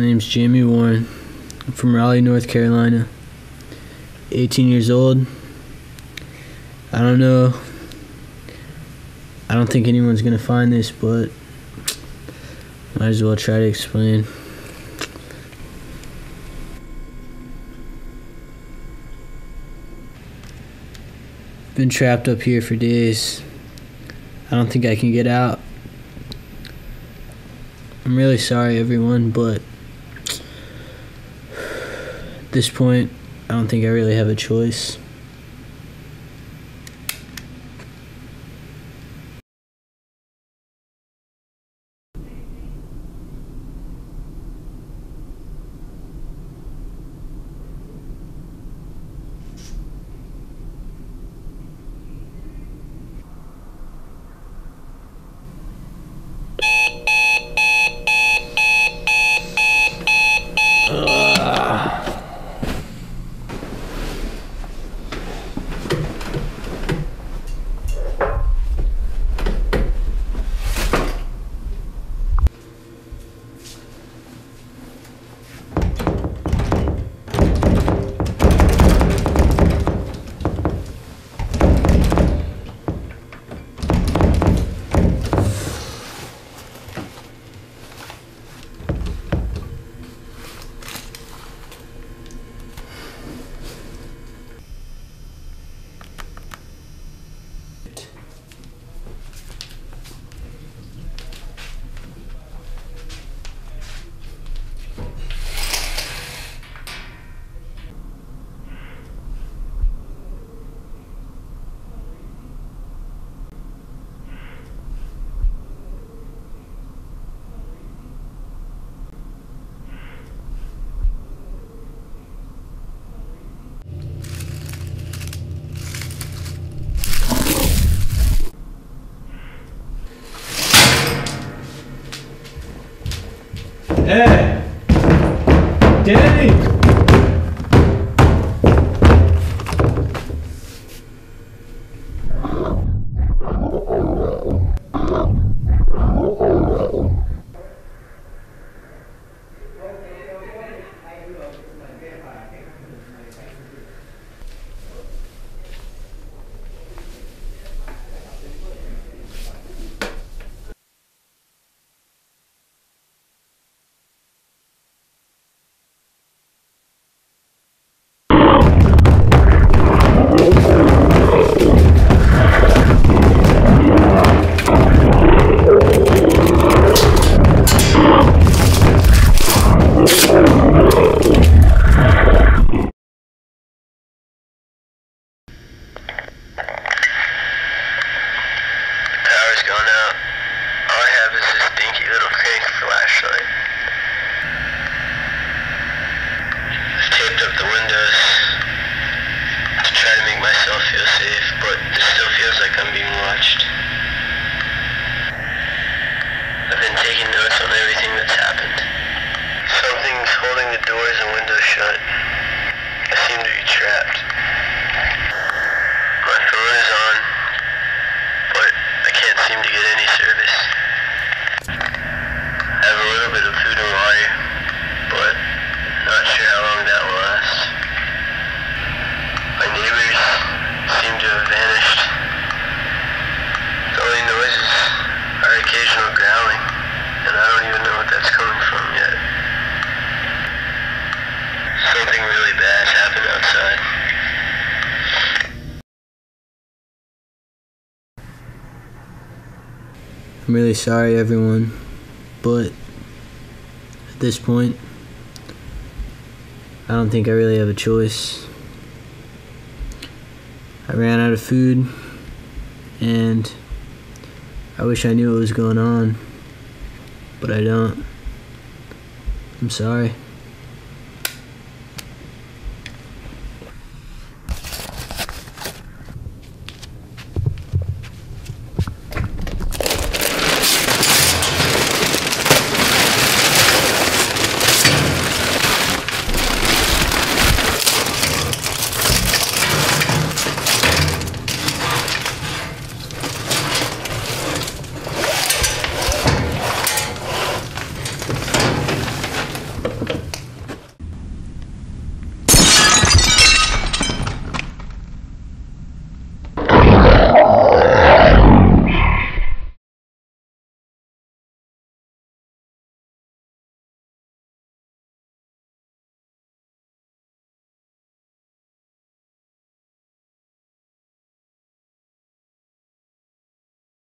My name's Jamie Warren. I'm from Raleigh, North Carolina. 18 years old. I don't know. I don't think anyone's gonna find this, but might as well try to explain. Been trapped up here for days. I don't think I can get out. I'm really sorry, everyone, but at this point, I don't think I really have a choice. Hey! Danny! Feel safe, but it still feels like I'm being watched. I've been taking notes on everything that's happened. Something's holding the doors and windows shut. I seem to be trapped. My phone is on, but I can't seem to get any service. I have a little bit of food and water, but not sure how long that will last. My neighbors seem to have vanished. The only noises are occasional growling, and I don't even know what that's coming from yet. Something really bad happened outside. I'm really sorry, everyone, but at this point, I don't think I really have a choice. I ran out of food, and I wish I knew what was going on, but I don't. I'm sorry.